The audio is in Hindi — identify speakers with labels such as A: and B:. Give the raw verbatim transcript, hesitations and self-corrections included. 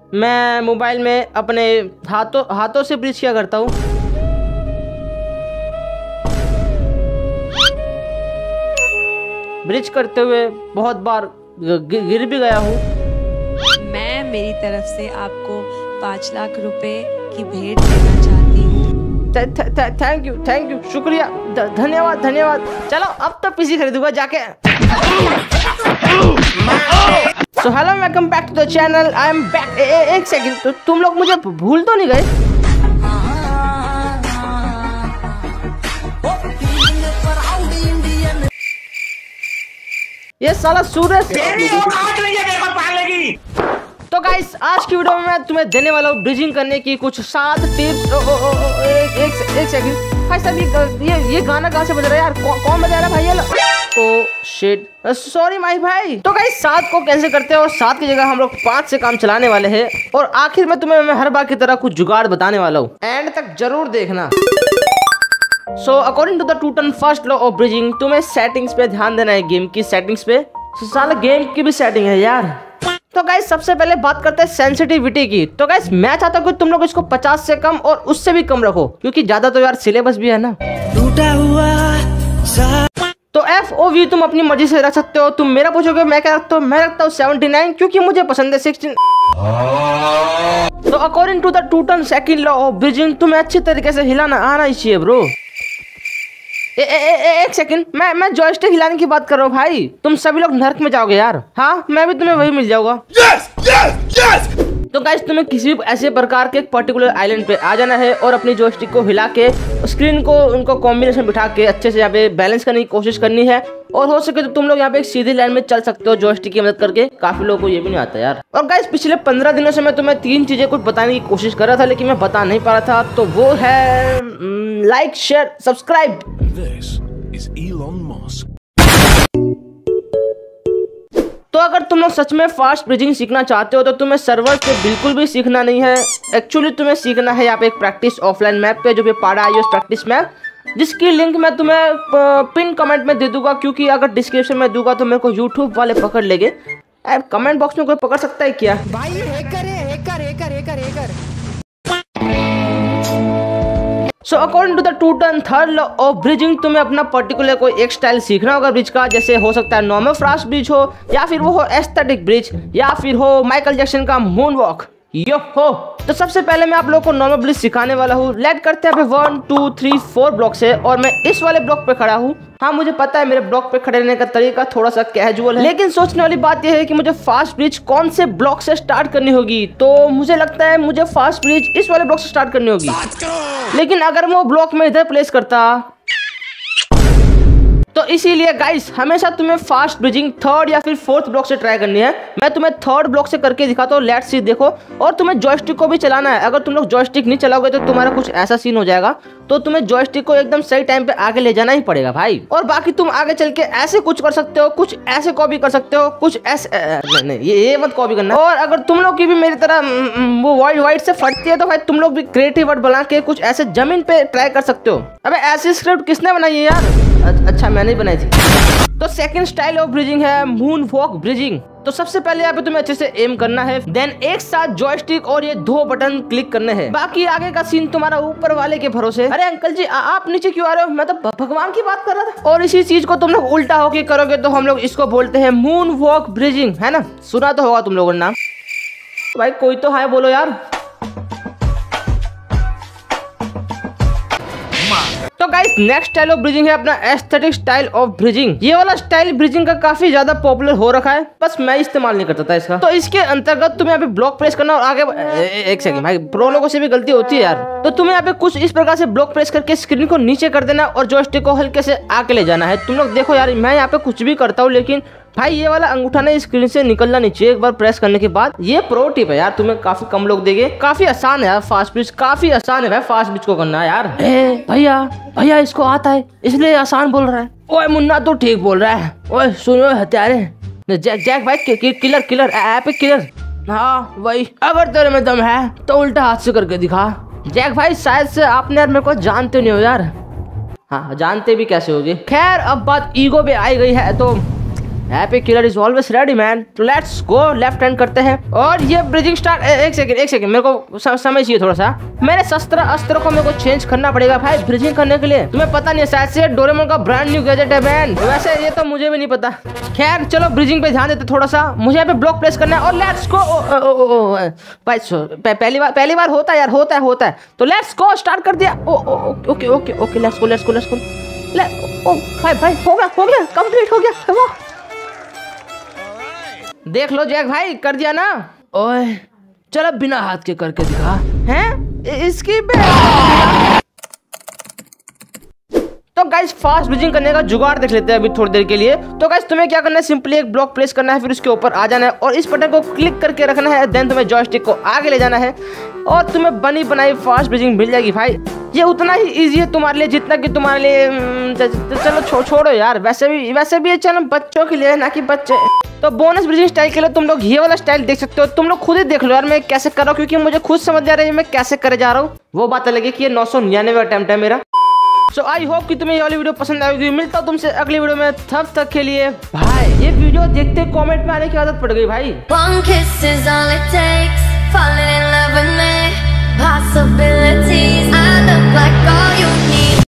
A: मैं मोबाइल में अपने हाथों हाथों से ब्रिज किया करता हूँ। ब्रिज करते हुए बहुत बार गिर भी गया हूँ।
B: मैं मेरी तरफ से आपको पाँच लाख रुपए की भेंट देना चाहती हूँ।
A: थैंक यू थैंक यू शुक्रिया, धन्यवाद धन्यवाद। चलो अब तो पीसी खरीदूंगा जाके। So hello welcome back to the channel, I am back. एक सेकंड, तो तुम लोग मुझे भूल तो नहीं गए? ये साला सूरज। तो गाइस आज की वीडियो में मैं तुम्हें देने वाला हूँ ब्रिजिंग करने की कुछ सात टिप्स। ओ, ओ, ओ, ओ, एक एक एक सेकंड भाई साहब, ये ये ये गाना कहाँ से बज रहा है यार? कौन कौन बजा रहा है भाई ये? ओ शिट, सॉरी माई भाई। तो गाइस सात को कैंसिल करते हैं और सात की जगह हम लोग पाँच से काम चलाने वाले हैं। और आखिर में तुम्हें मैं हर बार की तरह कुछ जुगाड़ बताने वाला हूँ, एंड तक जरूर देखना। So according to the Newton first law of bridging, तुम्हें सेटिंग्स पे ध्यान देना है, गेम की सेटिंग्स पे। so, साला गेम की भी सेटिंग है यार। तो गाइस सबसे पहले बात करते हैं सेंसिटिविटी की। तो गाइस मैं चाहता हूँ कि तुम लोग इसको पचास से कम और उससे भी कम रखो, क्योंकि ज्यादा तो यार सिलेबस भी है ना। टूटा हुआ तो एफ ओ वी तुम अपनी मर्जी से रख सकते हो। तुम मेरा पूछोगे मैं क्या रखता हूँ? मैं रखता हूँ सेवेंटी नाइन, क्योंकि मुझे पसंद है सिक्सटीन। तो according to the Newton second law of bridging, तुम्हें अच्छी तरीके से हिलाना आना ही चाहिए ब्रो। ए, ए, ए, एक सेकंड, मैं मैं जॉयस्टिक हिलाने की बात कर रहा हूँ भाई। तुम सभी लोग नर्क में जाओगे यार। हाँ मैं भी तुम्हें वही मिल जाऊंगा। yes, yes, yes! तो गाइस तुम्हें किसी भी ऐसे प्रकार के एक पर्टिकुलर आइलैंड पे आ जाना है और अपनी जॉयस्टिक को हिला के स्क्रीन को उनको कॉम्बिनेशन बिठा के अच्छे से यहाँ पे बैलेंस करने की कोशिश करनी है। और हो सके तो तुम लोग यहाँ पे एक सीधी लाइन में चल सकते हो जॉयस्टिक की मदद करके। काफी लोगों को ये भी नहीं आता यार। और गाइस पिछले पंद्रह दिनों से मैं तुम्हें तीन चीजें कुछ बताने की कोशिश कर रहा था, लेकिन मैं बता नहीं पा रहा था। तो वो है लाइक शेयर सब्सक्राइब। तो अगर तुम लोग सच में फास्ट ब्रिजिंग सीखना चाहते हो तो तुम्हें सर्वर पे बिल्कुल भी सीखना नहीं है। एक्चुअली तुम्हें सीखना है यहाँ पे एक प्रैक्टिस ऑफलाइन मैप पे, जो भी पाड़ा आईओएस प्रैक्टिस मैप, जिसकी लिंक मैं तुम्हें पिन कमेंट में दे दूंगा। क्योंकि अगर डिस्क्रिप्शन में दूंगा तो मेरे को यूट्यूब वाले पकड़ लेंगे। कमेंट बॉक्स में कोई पकड़ सकता है क्या भाई? हैकर है, hacker hacker hacker hacker. So according to the Newton third law of bridging, तुम्हें अपना पर्टिकुलर कोई एक स्टाइल सीखना होगा ब्रिज का। जैसे हो सकता है नॉर्मल फास्ट ब्रिज हो, या फिर वो हो एस्थेटिक ब्रिज, या फिर हो माइकल जैक्सन का मून वॉक। यो हो, तो सबसे पहले मैं आप लोगों को नॉर्मल ब्रिज सिखाने वाला हूँ। लेट करते हैं one two three four block से, और मैं इस वाले ब्लॉक पे खड़ा हूँ। हाँ मुझे पता है मेरे ब्लॉक पे खड़े रहने का तरीका थोड़ा सा कैजुअल है, लेकिन सोचने वाली बात यह है कि मुझे फास्ट ब्रिज कौन से ब्लॉक से स्टार्ट करनी होगी। तो मुझे लगता है मुझे फास्ट ब्रिज इस वाले ब्लॉक से स्टार्ट करनी होगी। लेकिन अगर मैं वो ब्लॉक में इधर प्लेस करता, तो इसीलिए गाइस हमेशा तुम्हें फास्ट ब्रिजिंग थर्ड या फिर फोर्थ ब्लॉक से ट्राई करनी है। मैं तुम्हें थर्ड ब्लॉक से करके दिखाता हूँ, लेट्स सी। देखो, और तुम्हें जॉयस्टिक को भी चलाना है। अगर तुम लोग जॉयस्टिक नहीं चलाओगे तो तुम्हारा कुछ ऐसा सीन हो जाएगा। तो तुम्हें जॉयस्टिक को एकदम सही टाइम पे आगे ले जाना ही पड़ेगा भाई। और बाकी तुम आगे चल के ऐसे कुछ कर सकते हो, कुछ ऐसे कॉपी कर सकते हो, कुछ ऐसे नहीं, नहीं ये, ये मत कॉपी करना। और अगर तुम लोग की भी मेरी तरह वो वाइट वाइट से फटती है तो भाई तुम लोग भी क्रिएटिव वर्ड बना के कुछ ऐसे जमीन पे ट्राई कर सकते हो। अबे ऐसी स्क्रिप्ट किसने बनाई है यार? अच्छा मैंने ही बनाई थी। तो सेकंड स्टाइल ऑफ ब्रिजिंग है मून वॉक ब्रिजिंग। तो सबसे पहले यहाँ पे तुम्हें अच्छे से एम करना है, देन एक साथ जॉयस्टिक और ये दो बटन क्लिक करने हैं। बाकी आगे का सीन तुम्हारा ऊपर वाले के भरोसे। अरे अंकल जी आ, आप नीचे क्यों आ रहे हो? मैं तो भगवान की बात कर रहा था। और इसी चीज को तुम लोग उल्टा होके करोगे तो हम लोग इसको बोलते हैं मून वॉक ब्रिजिंग, है ना? सुना तो होगा तुम लोगों ने नाम। भाई कोई तो हाय बोलो यार। तो guys next style of bridging है अपना एस्थेटिक स्टाइल ऑफ ब्रिजिंग। ये वाला स्टाइल ब्रिजिंग का काफी ज्यादा पॉपुलर हो रखा है, बस मैं इस्तेमाल नहीं करता था इसका। तो इसके अंतर्गत तुम्हें यहाँ पे ब्लॉक प्रेस करना और आगे ए, ए, एक सेकंड भाई, प्रो लोगों से भी गलती होती है यार। तो तुम्हें यहाँ पे कुछ इस प्रकार से ब्लॉक प्रेस करके स्क्रीन को नीचे कर देना और जॉयस्टिक को हल्के से आगे ले जाना है। तुम लोग देखो यार, मैं यहाँ पे कुछ भी करता हूँ, लेकिन भाई ये वाला अंगूठा ने स्क्रीन से निकलना नहीं चाहिए एक बार प्रेस करने के बाद। ये प्रो टिप है यार, तुम्हें काफी कम लोग देंगे। काफी आसान है यार फास्ट ब्रिज, काफी आसान है भाई फास्ट ब्रिज को करना यार। भैया भैया इसको आता है इसलिए आसान बोल रहा है। ओए मुन्ना तो ठीक बोल रहा है। ओए सुनो हत्यारे, जैक जैक भाई कि, कि, किलर किलर ऐप किलर। हाँ वही, अगर तेरे में दम है तो उल्टा हाथ से करके दिखा। जैक भाई शायद से आपने यार मेरे को जानते नहीं हो यार। हाँ जानते भी कैसे होगे। खैर अब बात ईगो पे आई गई है तो happy killer is always ready man. तो लेट्स गो, लेफ्ट हैंड करते हैं और ये ब्रिजिंग स्टार्ट। एक सेकंड एक सेकंड मेरे को समय चाहिए थोड़ा सा। मेरे शस्त्र अस्त्र को मेरे को चेंज करना पड़ेगा भाई ब्रिजिंग करने के लिए। तुम्हें पता नहीं है शायद से डोरेमोन का ब्रांड न्यू गैजेट है मैन। वैसे ये तो मुझे भी नहीं पता। खैर चलो ब्रिजिंग पे ध्यान देते थोड़ा सा। मुझे यहाँ पे ब्लॉक प्लेस करना है और लेट्स गो। भाई पहली बार पहली बार होता है यार, होता है होता है। तो लेट्स गो, स्टार्ट कर दिया। Okay okay okay let's go let's go let's go. ले ओ भाई भाई हो गया हो गया कंप्लीट हो गया। वाह देख लो जैक भाई कर दिया ना। ओए चलो बिना हाथ के करके दिखा हैं इसकी बे। तो गाइस फास्ट ब्रिजिंग करने का जुगाड़ देख लेते हैं अभी थोड़ी देर के लिए। तो गाइस तुम्हें क्या करना है, सिंपली एक ब्लॉक प्लेस करना है, फिर उसके ऊपर आ जाना है और इस बटन को क्लिक करके रखना है। देन तुम्हें जॉयस्टिक को आगे ले जाना है और तुम्हें बनी बनाई फास्ट ब्रिजिंग मिल जाएगी भाई। ये उतना ही इजी है तुम्हारे लिए जितना कि तुम्हारे लिए। चलो छो, छोड़ो यार, वैसे भी वैसे भी ये चैनल बच्चों के लिए ना कि बच्चे। तो बोनस ब्रिजिंग स्टाइल के लिए तुम लोग ये वाला स्टाइल देख सकते हो। तुम लोग खुद ही देख लो यार मैं कैसे कर रहा हूँ, क्योंकि मुझे खुद समझ आ रहा है मैं कैसे करे जा रहा हूँ। वो बात अलग है कि ये नौ सौ निन्यानवे अटेम्प्ट है मेरा। सो आई होप कि तुम्हें ये वाली वीडियो पसंद आएगी। मिलता हूँ तुमसे अगली वीडियो में, तब तक के लिए भाई। ये वीडियो देखते कमेंट में आने की आदत पड़ गई भाई।